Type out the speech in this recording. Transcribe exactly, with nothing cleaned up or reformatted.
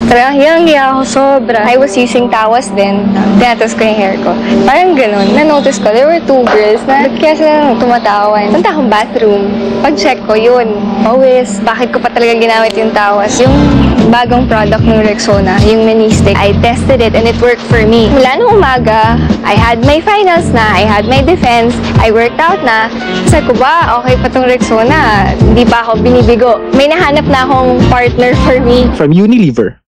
Talagang hilang-hiya ako sobra. I was using tawas din. Tinatas ko yung hair ko. Parang ganun. Na-notice ko, there were two girls na ba't kaya sila tumatawan. Punta akong bathroom. Pag-check ko, yun. Pawis. Bakit ko pa talaga ginamit yung tawas? Yung bagong product ng Rexona, yung Ministic. I tested it and it worked for me. Mula nung umaga, I had my finals na. I had my defense. I worked out na. Sabi ko ba, okay pa tong Rexona. Hindi pa ako binibigo. May nahanap na akong partner for me. From Unilever,